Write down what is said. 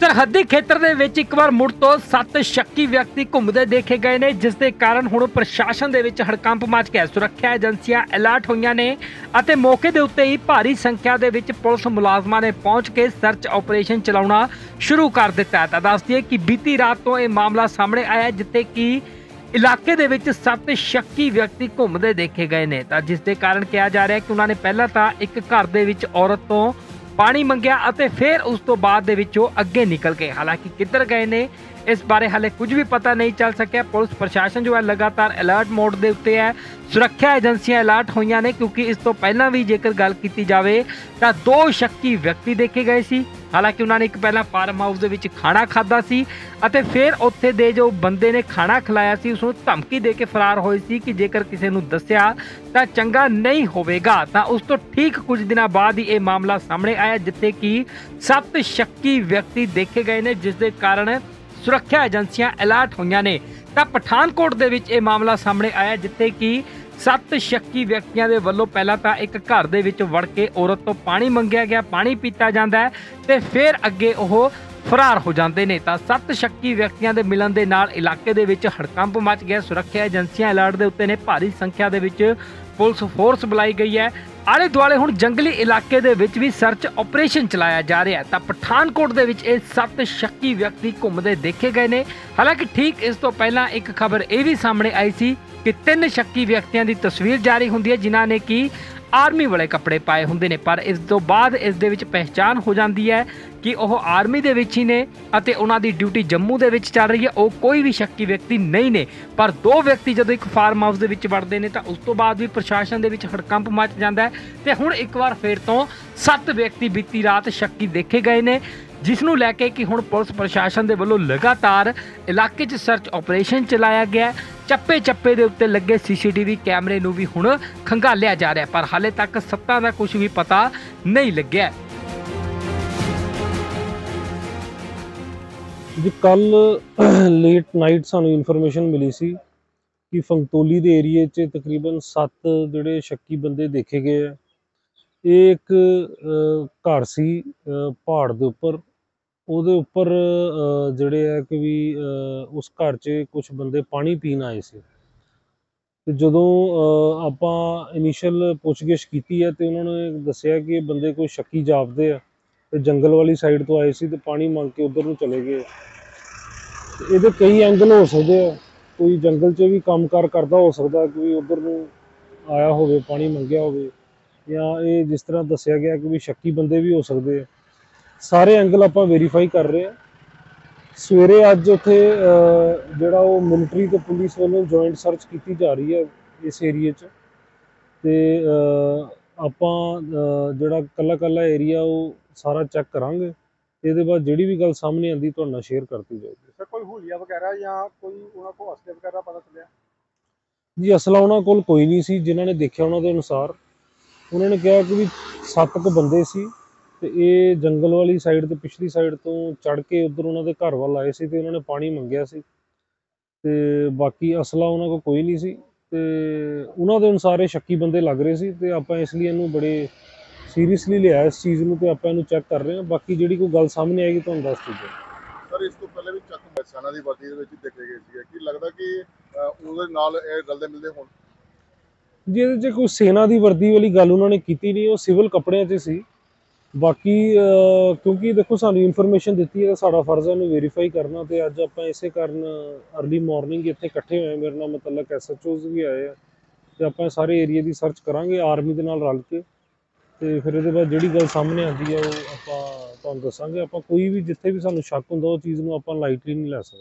सरहदी खेत्र ਦੇ ਵਿੱਚ ਇੱਕ ਵਾਰ ਮੁੜ ਤੋਂ 7 ਸ਼ੱਕੀ ਵਿਅਕਤੀ ਘੁੰਮਦੇ ਦੇਖੇ ਗਏ ਨੇ, ਜਿਸ ਦੇ ਕਾਰਨ ਹੁਣ ਪ੍ਰਸ਼ਾਸਨ ਦੇ ਵਿੱਚ ਹੜਕੰਪ ਮਚ ਗਿਆ। ਸੁਰੱਖਿਆ ਏਜੰਸੀਆਂ ਅਲਰਟ ਹੋਈਆਂ ਨੇ ਅਤੇ ਮੌਕੇ ਦੇ ਉੱਤੇ ਹੀ ਭਾਰੀ ਸੰਖਿਆ ਦੇ ਵਿੱਚ ਪੁਲਿਸ ਮੁਲਾਜ਼ਮਾਂ ਨੇ ਪਹੁੰਚ ਕੇ ਸਰਚ ਆਪਰੇਸ਼ਨ ਚਲਾਉਣਾ ਸ਼ੁਰੂ ਕਰ ਦਿੱਤਾ। ਤਾਂ ਦੱਸ ਦਈਏ ਕਿ ਬੀਤੀ ਰਾਤ ਤੋਂ ਇਹ ਮਾਮਲਾ ਸਾਹਮਣੇ ਆਇਆ, ਜਿੱਥੇ ਕਿ ਇਲਾਕੇ ਦੇ ਵਿੱਚ 7 ਸ਼ੱਕੀ ਵਿਅਕਤੀ ਘੁੰਮਦੇ ਦੇਖੇ ਗਏ ਨੇ। ਤਾਂ ਜਿਸ ਦੇ ਕਾਰਨ ਕਿਹਾ ਜਾ ਰਿਹਾ ਕਿ ਉਹਨਾਂ ਨੇ ਪਹਿਲਾਂ ਤਾਂ ਇੱਕ ਘਰ ਦੇ ਵਿੱਚ ਔਰਤ ਤੋਂ पानी मंगिया ਅਤੇ फिर उस तो बाद ਦੇ ਵਿੱਚੋਂ ਅੱਗੇ निकल गए। हालांकि किधर गए ने इस बारे हाले कुछ भी पता नहीं चल सकिਆ। पुलिस प्रशासन जो है लगातार अलर्ट मोड ਦੇ ਉੱਤੇ है। सुरक्षा एजेंसियां अलर्ट ਹੋਈਆਂ ਨੇ क्योंकि इस तो ਪਹਿਲਾਂ भी जेकर गल की जाए तो 2 शक्की व्यक्ति देखे गए सी। हालांकि उन्होंने एक पहला फार्म हाउस ਦੇ ਵਿੱਚ ਖਾਣਾ ਖਾਦਾ ਸੀ ਅਤੇ ਫਿਰ ਉੱਥੇ ਦੇ ਜੋ ਬੰਦੇ ਨੇ ਖਾਣਾ ਖਿਲਾਇਆ ਸੀ ਉਸ ਨੂੰ ਧਮਕੀ ਦੇ ਕੇ ਫਰਾਰ ਹੋਏ ਸੀ ਕਿ ਜੇਕਰ ਕਿਸੇ ਨੂੰ ਦੱਸਿਆ ਤਾਂ ਚੰਗਾ ਨਹੀਂ ਹੋਵੇਗਾ। ਤਾਂ ਉਸ ਤੋਂ ਠੀਕ ਕੁਝ ਦਿਨਾਂ ਬਾਅਦ ਹੀ ਇਹ ਮਾਮਲਾ ਸਾਹਮਣੇ ਆਇਆ, ਜਿੱਥੇ ਕਿ 7 ਸ਼ੱਕੀ ਵਿਅਕਤੀ ਦੇਖੇ ਗਏ ਨੇ, ਜਿਸ ਦੇ ਕਾਰਨ ਸੁਰੱਖਿਆ ਏਜੰਸੀਆਂ ਅਲਰਟ ਹੋਈਆਂ ਨੇ। ਤਾਂ ਪਠਾਨਕੋਟ ਦੇ ਵਿੱਚ ਇਹ ਮਾਮਲਾ ਸਾਹਮਣੇ ਆਇਆ, ਜਿੱਥੇ ਕਿ 7 ਸ਼ੱਕੀ ਵਿਅਕਤੀਆਂ ਦੇ ਵੱਲੋਂ ਪਹਿਲਾਂ ਤਾਂ ਇੱਕ ਘਰ ਦੇ ਵਿੱਚ ਵੜ ਕੇ ਔਰਤ ਤੋਂ ਪਾਣੀ ਮੰਗਿਆ ਗਿਆ, ਪਾਣੀ ਪੀਤਾ ਜਾਂਦਾ ਤੇ ਫਿਰ ਅੱਗੇ ਉਹ ਫਰਾਰ ਹੋ ਜਾਂਦੇ ਨੇ। ਤਾਂ 7 ਸ਼ੱਕੀ ਵਿਅਕਤੀਆਂ ਦੇ ਮਿਲਣ ਦੇ ਨਾਲ ਇਲਾਕੇ ਦੇ ਵਿੱਚ ਹੜਕੰਪ ਮਚ ਗਿਆ। ਸੁਰੱਖਿਆ ਏਜੰਸੀਆਂ ਅਲਰਟ ਦੇ ਉੱਤੇ ਨੇ, ਭਾਰੀ ਸੰਖਿਆ ਦੇ ਵਿੱਚ ਪੁਲਿਸ ਫੋਰਸ ਬੁਲਾਈ ਗਈ ਹੈ। ਆਲੇ ਦੁਆਲੇ ਹੁਣ ਜੰਗਲੀ ਇਲਾਕੇ ਦੇ ਵਿੱਚ ਵੀ ਸਰਚ ਆਪਰੇਸ਼ਨ ਚਲਾਇਆ ਜਾ ਰਿਹਾ ਹੈ। ਤਾਂ ਪਠਾਨਕੋਟ ਦੇ ਵਿੱਚ ਇਹ 7 ਸ਼ੱਕੀ ਵਿਅਕਤੀ ਘੁੰਮਦੇ ਦੇਖੇ ਗਏ ਨੇ। ਹਾਲਾਂਕਿ ਠੀਕ ਇਸ ਤੋਂ ਪਹਿਲਾਂ ਇੱਕ ਖਬਰ ਇਹ ਵੀ ਸਾਹਮਣੇ ਆਈ ਸੀ ਕਿ 3 ਸ਼ੱਕੀ ਵਿਅਕਤੀਆਂ ਦੀ ਤਸਵੀਰ ਜਾਰੀ ਹੁੰਦੀ ਹੈ, ਜਿਨ੍ਹਾਂ ਨੇ ਕਿ ਆਰਮੀ ਵਾਲੇ ਕੱਪੜੇ ਪਾਏ ਹੁੰਦੇ ਨੇ, ਪਰ ਇਸ ਤੋਂ ਬਾਅਦ ਇਸ ਦੇ ਵਿੱਚ ਪਹਿਚਾਣ ਹੋ ਜਾਂਦੀ ਹੈ ਕਿ ਉਹ ਆਰਮੀ ਦੇ ਵਿੱਚ ਹੀ ਨੇ ਅਤੇ ਉਹਨਾਂ ਦੀ ਡਿਊਟੀ ਜੰਮੂ ਦੇ ਵਿੱਚ ਚੱਲ ਰਹੀ ਹੈ। ਉਹ ਕੋਈ ਵੀ ਸ਼ੱਕੀ ਵਿਅਕਤੀ ਨਹੀਂ ਨੇ। ਪਰ 2 ਵਿਅਕਤੀ ਜਦੋਂ ਇੱਕ ਫਾਰਮ ਹਾਊਸ ਦੇ ਵਿੱਚ ਵੜਦੇ ਨੇ ਤਾਂ ਉਸ ਤੋਂ ਬਾਅਦ ਵੀ ਪ੍ਰਸ਼ਾਸਨ ਦੇ ਵਿੱਚ ਹੜਕੰਪ ਮਚ ਜਾਂਦਾ ਹੈ ਤੇ ਹੁਣ ਇੱਕ ਵਾਰ ਫਿਰ ਤੋਂ 7 ਵਿਅਕਤੀ ਬੀਤੀ ਰਾਤ ਸ਼ੱਕੀ ਦੇਖੇ ਗਏ ਨੇ, ਜਿਸ ਨੂੰ ਲੈ ਕੇ ਕਿ ਹੁਣ ਪੁਲਿਸ ਪ੍ਰਸ਼ਾਸਨ ਦੇ ਵੱਲੋਂ ਲਗਾਤਾਰ ਇਲਾਕੇ 'ਚ ਸਰਚ ਆਪਰੇਸ਼ਨ ਚਲਾਇਆ ਗਿਆ। ਚੱਪੇ ਚੱਪੇ ਦੇ ਉੱਤੇ ਲੱਗੇ CCTV ਕੈਮਰੇ ਨੂੰ ਵੀ ਹੁਣ ਖੰਗਾਲਿਆ ਜਾ ਰਿਹਾ, ਪਰ ਹਾਲੇ ਤੱਕ ਸੱਤਾਂ ਦਾ ਕੁਝ ਵੀ ਪਤਾ ਨਹੀਂ ਲੱਗਿਆ। जी कल लेट नाइट सानू इन्फॉर्मेशन मिली सी कि फंगतोली दे एरिए च तकरीबन 7 ਜਿਹੜੇ ਸ਼ੱਕੀ ਬੰਦੇ ਦੇਖੇ ਗਏ ਆ। ਇਹ ਇੱਕ ਘਰ ਸੀ ਪਹਾੜ ਦੇ ਉੱਪਰ, ਉਹਦੇ ਉੱਪਰ ਜਿਹੜੇ ਆ ਕਿ ਵੀ ਉਸ ਘਰ 'ਚ ਕੁਝ ਬੰਦੇ ਪਾਣੀ ਪੀਣ ਆਏ ਸੀ ਤੇ ਜਦੋਂ ਆਪਾਂ ਇਨੀਸ਼ੀਅਲ ਪੁੱਛਗਿੱਛ ਕੀਤੀ ਹੈ ਤੇ ਉਹਨਾਂ ਨੇ ਦੱਸਿਆ ਕਿ ਇਹ ਬੰਦੇ ਕੋਈ ਸ਼ੱਕੀ ਜਾਪਦੇ ਆ ਤੇ ਜੰਗਲ ਵਾਲੀ ਸਾਈਡ ਤੋਂ ਆਏ ਸੀ ਤੇ ਪਾਣੀ ਮੰਗ ਕੇ ਉਧਰ ਨੂੰ ਚਲੇ ਗਏ। ਇਹਦੇ ਕਈ ਐਂਗਲ ਹੋ ਸਕਦੇ ਆ, ਕੋਈ ਜੰਗਲ 'ਚ ਵੀ ਕੰਮਕਾਰ ਕਰਦਾ ਹੋ ਸਕਦਾ, ਕੋਈ ਉਧਰ ਨੂੰ ਆਇਆ ਹੋਵੇ, ਪਾਣੀ ਮੰਗਿਆ ਹੋਵੇ, ਜਾਂ ਇਹ ਜਿਸ ਤਰ੍ਹਾਂ ਦੱਸਿਆ ਗਿਆ ਕਿ ਵੀ ਸ਼ੱਕੀ ਬੰਦੇ ਵੀ ਹੋ ਸਕਦੇ ਆ। ਸਾਰੇ ਐਂਗਲ ਆਪਾਂ ਵੈਰੀਫਾਈ ਕਰ ਰਹੇ ਆ। ਸਵੇਰੇ ਅੱਜ ਉੱਥੇ ਜਿਹੜਾ ਉਹ ਮਿਲਟਰੀ ਤੇ ਪੁਲਿਸ ਵੱਲੋਂ ਜੁਆਇੰਟ ਸਰਚ ਕੀਤੀ ਜਾ ਰਹੀ ਹੈ ਇਸ ਏਰੀਏ 'ਚ, ਤੇ ਆਪਾਂ ਜਿਹੜਾ ਕੱਲਾ ਏਰੀਆ ਉਹ ਸਾਰਾ ਚੈੱਕ ਕਰਾਂਗੇ। ਇਹਦੇ ਬਾਅਦ ਜਿਹੜੀ ਵੀ ਗੱਲ ਸਾਹਮਣੇ ਆਉਂਦੀ ਤੁਹਾਡੇ ਨਾਲ ਸ਼ੇਅਰ ਕਰਤੀ ਜਾਏਗੀ। ਸਰ ਕੋਈ ਹੁਲੀਆ ਵਗੈਰਾ ਜਾਂ ਕੋਈ ਉਹਨਾਂ ਕੋਲ ਅਸਲੇ ਵਗੈਰਾ ਪਤਾ ਚੱਲਿਆ? ਜੀ ਅਸਲਾ ਉਹਨਾਂ ਕੋਲ ਕੋਈ ਨਹੀਂ ਸੀ। ਜਿਨ੍ਹਾਂ ਨੇ ਦੇਖਿਆ ਉਹਨਾਂ ਦੇ ਅਨੁਸਾਰ ਉਹਨਾਂ ਨੇ ਕਿਹਾ ਕਿ ਵੀ 7 ਕੁ ਬੰਦੇ ਸੀ ਤੇ ਇਹ ਜੰਗਲ ਵਾਲੀ ਸਾਈਡ ਤੇ ਪਿਛਲੀ ਸਾਈਡ ਤੋਂ ਚੜ ਕੇ ਉੱਧਰ ਉਹਨਾਂ ਦੇ ਘਰ ਵੱਲ ਆਏ ਸੀ ਤੇ ਉਹਨਾਂ ਨੇ ਪਾਣੀ ਮੰਗਿਆ ਸੀ ਤੇ ਬਾਕੀ ਅਸਲਾ ਉਹਨਾਂ ਕੋਲ ਕੋਈ ਨਹੀਂ ਸੀ ਤੇ ਉਹਨਾਂ ਦੇ ਅਨੁਸਾਰ ਇਹ ਸ਼ੱਕੀ ਬੰਦੇ ਲੱਗ ਰਹੇ ਸੀ ਤੇ ਆਪਾਂ ਇਸ ਲਈ ਇਹਨੂੰ ਬੜੇ ਸੀਰੀਅਸਲੀ ਲਿਆ ਇਸ ਚੀਜ਼ ਨੂੰ ਤੇ ਆਪਾਂ ਇਹਨੂੰ ਚੈੱਕ ਕਰ ਰਹੇ ਹਾਂ। ਬਾਕੀ ਜਿਹੜੀ ਕੋਈ ਗੱਲ ਸਾਹਮਣੇ ਆਏਗੀ ਤੁਹਾਨੂੰ ਦੱਸ ਦਿੱਤੀ ਜਾਏਗੀ। ਸਰ ਇਸ ਤੋਂ ਪਹਿਲੇ ਵੀ ਚੱਕ ਸੈਨਾ ਦੀ ਵਰਦੀ ਦੇ ਵਿੱਚ ਦੇਖੇ ਗਏ ਸੀ, ਕੀ ਲੱਗਦਾ ਕਿ ਉਹਦੇ ਨਾਲ ਇਹ ਗੱਲ ਦੇ ਮਿਲਦੇ ਹੋਣ? ਜੀ ਇਹਦੇ 'ਚ ਕੋਈ ਸੈਨਾ ਦੀ ਵਰਦੀ ਵਾਲੀ ਗੱਲ ਉਹਨਾਂ ਨੇ ਕੀਤੀ ਨਹੀਂ, ਉਹ ਸਿਵਲ ਕੱਪੜਿਆਂ 'ਚ ਸੀ। ਬਾਕੀ ਕਿਉਂਕਿ ਦੇਖੋ ਸਾਨੂੰ ਇਨਫੋਰਮੇਸ਼ਨ ਦਿੱਤੀ ਹੈ, ਸਾਡਾ ਫਰਜ਼ ਹੈ ਇਹਨੂੰ ਵੈਰੀਫਾਈ ਕਰਨਾ ਤੇ ਅੱਜ ਆਪਾਂ ਇਸੇ ਕਾਰਨ ਅਰਲੀ ਮਾਰਨਿੰਗ ਇੱਥੇ ਇਕੱਠੇ ਹੋਏ। ਮੇਰੇ ਨਾਲ ਮਤਲਬ SHOs ਵੀ ਆਏ ਆ ਤੇ ਆਪਾਂ ਸਾਰੇ ਏਰੀਏ ਦੀ ਸਰਚ ਕਰਾਂਗੇ ਆਰਮੀ ਦੇ ਨਾਲ ਰਲ ਕੇ ਤੇ ਫਿਰ ਇਹਦੇ ਬਾਅਦ ਜਿਹੜੀ ਗੱਲ ਸਾਹਮਣੇ ਆਉਂਦੀ ਹੈ ਉਹ ਆਪਾਂ ਤੁਹਾਨੂੰ ਦੱਸਾਂਗੇ। ਆਪਾਂ ਕੋਈ ਵੀ ਜਿੱਥੇ ਵੀ ਸਾਨੂੰ ਸ਼ੱਕ ਹੁੰਦਾ ਉਹ ਚੀਜ਼ ਨੂੰ ਆਪਾਂ ਲਾਈਟਲੀ ਨਹੀਂ ਲੈ ਸਕਦੇ।